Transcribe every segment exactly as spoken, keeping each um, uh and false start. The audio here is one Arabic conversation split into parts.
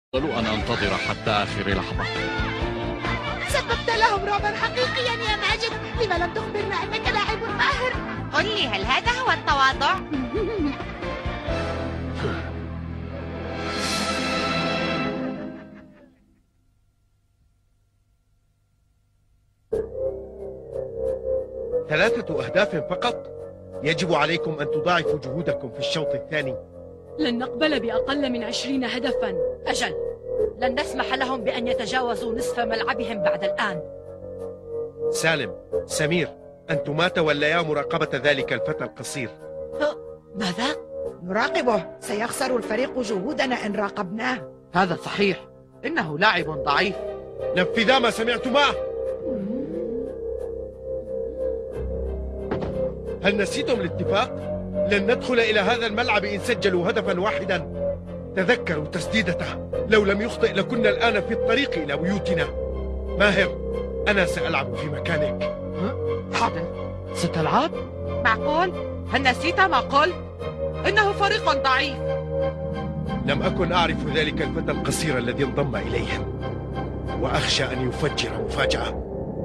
أن أنتظر حتى آخر لحظة. سببت لهم رعبا حقيقيا يا ماجد. لما لم تخبرنا أنك لاعب ماهر؟ قل لي، هل هذا هو التواضع؟ ثلاثة أهداف فقط؟ يجب عليكم أن تضاعفوا جهودكم في الشوط الثاني. لن نقبل بأقل من عشرين هدفا. أجل، لن نسمح لهم بأن يتجاوزوا نصف ملعبهم بعد الآن. سالم، سمير، أنتما توليا مراقبة ذلك الفتى القصير. ماذا؟ نراقبه. سيخسر الفريق جهودنا إن راقبناه. هذا صحيح، إنه لاعب ضعيف. نفذا ما سمعتما. هل نسيتم الاتفاق؟ لن ندخل إلى هذا الملعب إن سجلوا هدفا واحدا. تذكروا تسديدته. لو لم يخطئ لكنا الآن في الطريق إلى بيوتنا. ماهر، أنا سألعب في مكانك. حاضر. ستلعب؟ معقول؟ هل نسيت ما قلت؟ إنه فريق ضعيف. لم أكن أعرف ذلك الفتى القصير الذي انضم إليهم، وأخشى أن يفجر مفاجأة.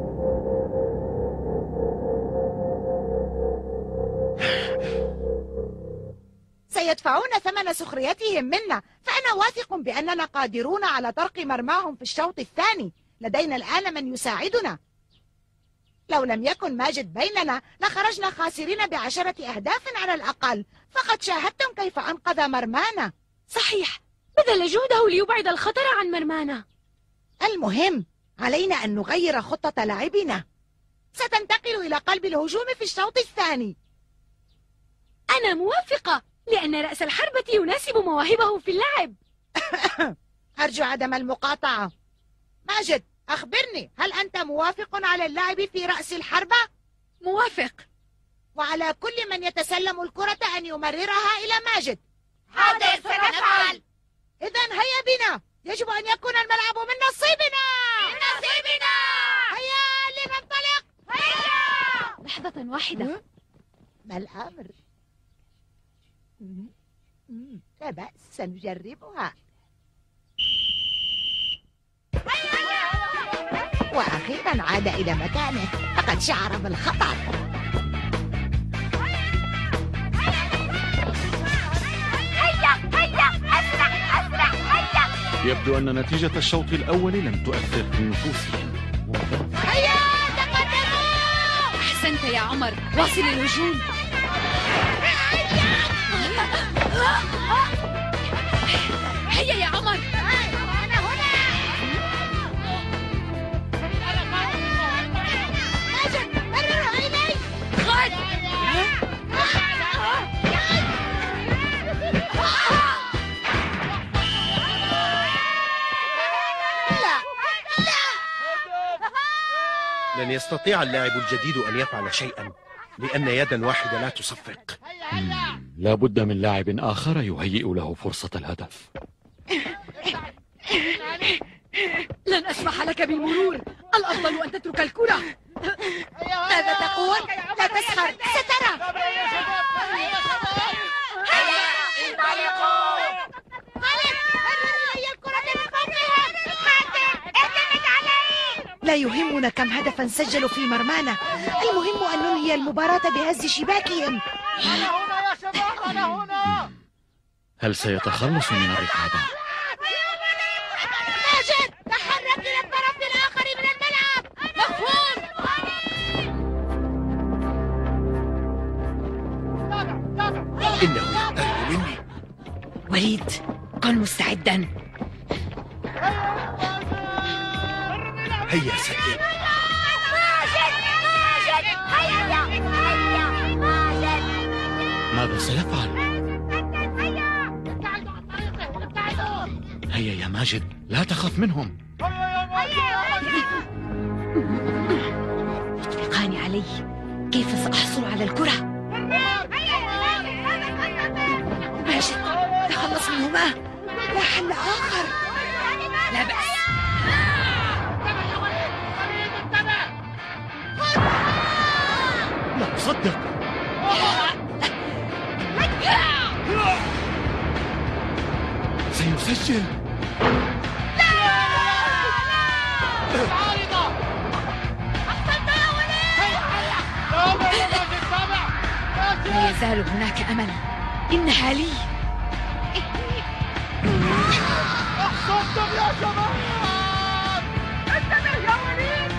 سيدفعون ثمن سخريتهم منا، فأنا واثق بأننا قادرون على طرق مرماهم في الشوط الثاني. لدينا الآن من يساعدنا. لو لم يكن ماجد بيننا لخرجنا خاسرين بعشرة أهداف على الأقل. فقد شاهدتم كيف أنقذ مرمانا. صحيح، بذل جهده ليبعد الخطر عن مرمانا. المهم علينا أن نغير خطة لاعبنا. ستنتقل إلى قلب الهجوم في الشوط الثاني. أنا موافقة، لأن رأس الحربة يناسب مواهبه في اللعب. أرجو عدم المقاطعة. ماجد، أخبرني، هل أنت موافق على اللعب في رأس الحربة؟ موافق. وعلى كل من يتسلم الكرة أن يمررها إلى ماجد. حاضر، سنفعل. إذن هيا بنا، يجب أن يكون الملعب من نصيبنا. من نصيبنا. هيا لننطلق. هيا. لحظة واحدة. ما الأمر؟ لا بأس، سنجربها. وأخيرا عاد إلى مكانه، فقد شعر بالخطر. هيا هيا، أسرع أسرع، هيا. يبدو أن نتيجة الشوط الأول لم تؤثر في نفوسهم. هيا تقدموا. أحسنت يا عمر، واصل الهجوم. هيا يا عمر. أنا هنا. ماجد، مررها إلي. غد. لا لا. لن يستطيع اللاعب الجديد أن يفعل شيئا، لأن يدا واحدة لا تصفق. لا بد من لاعب آخر يهيئ له فرصة الهدف. لن أسمح لك بالمرور، الأفضل أن تترك الكرة. ماذا تقول؟ لا تسخر، سترى. هيا، انطلقوا. خالد، مرر إلي الكرة من فوقهم. حاتم، اعتمد علي. لا يهمنا كم هدفا سجلوا في مرمانا، المهم أن ننهي المباراة بهز شباكهم. أنا هنا يا شباب، أنا هنا. هل سيتخلص من الركابة؟ ماجد، تحرك إلى الطرف الآخر من الملعب. مفهوم. إنه يقترب مني. وليد، كن مستعدا. هيا سلم. ماجد ماجد، هيا هيا ماجد. ماذا سيفعل؟ هيا يا ماجد، لا تخف منهم. يطلقان علي، كيف سأحصل على الكرة؟ ماجد، تخلص منهما، لا حل آخر. لا بأس. لا أصدق. سيسجل. يزال هناك أمل. إنها لي. أحسنتم يا شباب. انتبه يا وليد.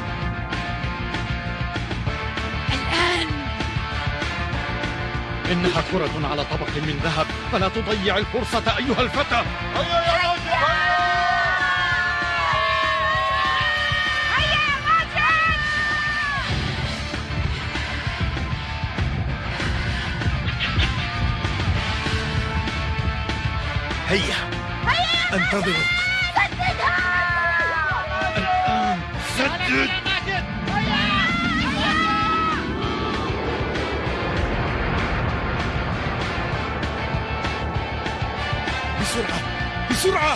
الآن. إنها كرة على طبق من ذهب، فلا تضيع الفرصة أيها الفتى. هيا يا ماجد. هيا يا ماجد. هيا انتظرك. الآن سدد. بسرعة بسرعة.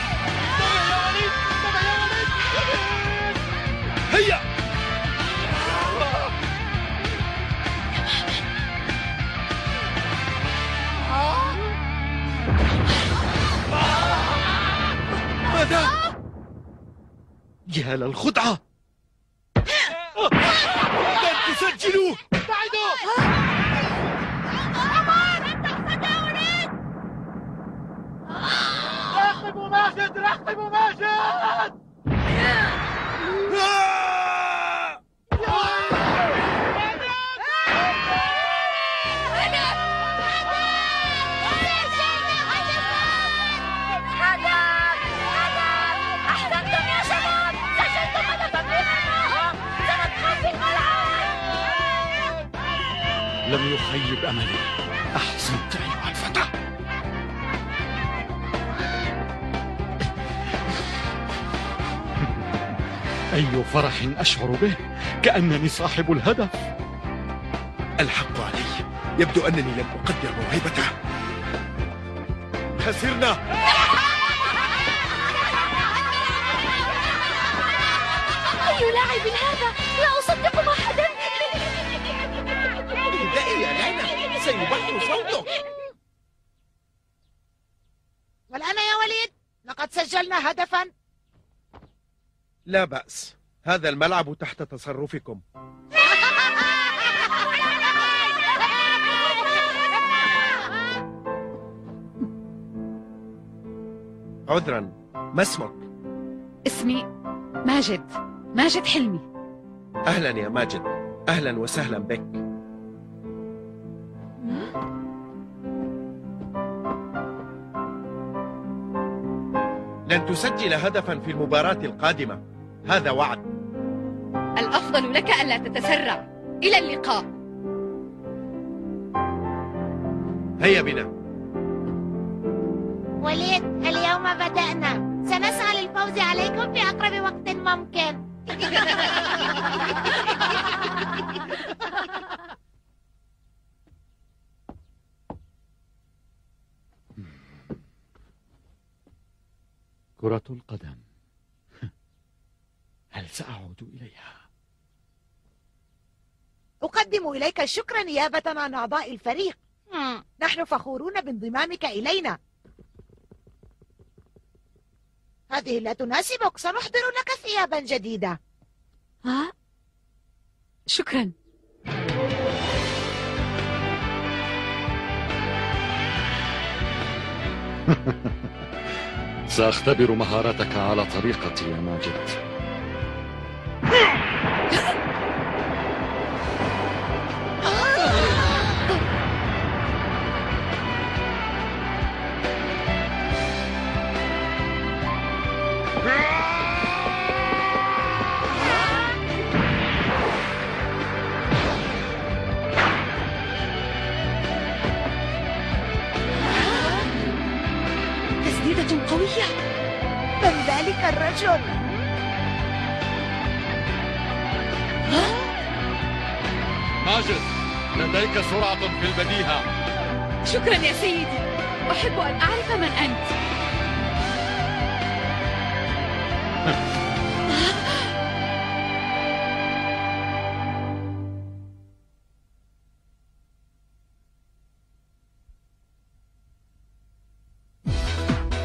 هيا. ماذا؟ يا للخدعة. لن تسجلوا. ابتعدوا. راقبوا ماجد. راقبوا ماجد. آه! أحسنتم يا شباب. سجلتم هدفا بمعناها. سندخل في الملعب. لم يخيب أملي. أحسنت أيها الفتى. أي فرح أشعر به، كأنني صاحب الهدف. الحق علي، يبدو أنني لم أقدر موهبته. خسرنا. أي لاعب هذا؟ لا أصدق أحدا. ابدأي يا ليلى، سيبحر صوتك. والآن يا وليد لقد سجلنا هدفا. لا بأس، هذا الملعب تحت تصرفكم. عذرا، ما اسمك؟ اسمي ماجد. ماجد حلمي. أهلا يا ماجد، أهلا وسهلا بك. لن تسجل هدفا في المباراة القادمة، هذا وعد. الأفضل لك ألا تتسرع. إلى اللقاء. هيا بنا. وليد، اليوم بدأنا. سنسعى للفوز عليكم في أقرب وقت ممكن. كرة القدم. هل سأعود إليها؟ أقدم إليك الشكر نيابة عن أعضاء الفريق. نحن فخورون بانضمامك إلينا. هذه لا تناسبك، سنحضر لك ثيابا جديدة. ها؟ شكرا. سأختبر مهارتك على طريقتي يا ماجد. تسديدة قوية. من ذلك الرجل؟ ماجد، لديك سرعة في البديهة. شكرا يا سيدي. أحب أن أعرف من أنت.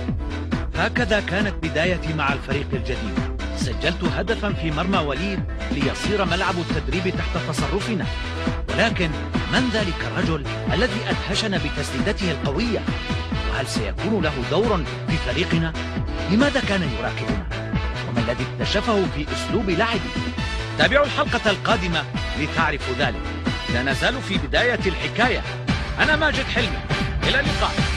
هكذا كانت بدايتي مع الفريق الجديد. سجلت هدفا في مرمى وليد ليصير ملعب التدريب تحت تصرفنا، ولكن من ذلك الرجل الذي أدهشنا بتسديدته القوية؟ وهل سيكون له دور في فريقنا؟ لماذا كان يراقبنا؟ وما الذي اكتشفه في أسلوب لعبه؟ تابعوا الحلقة القادمة لتعرفوا ذلك. لا نزال في بداية الحكاية. أنا ماجد حلمي، إلى اللقاء.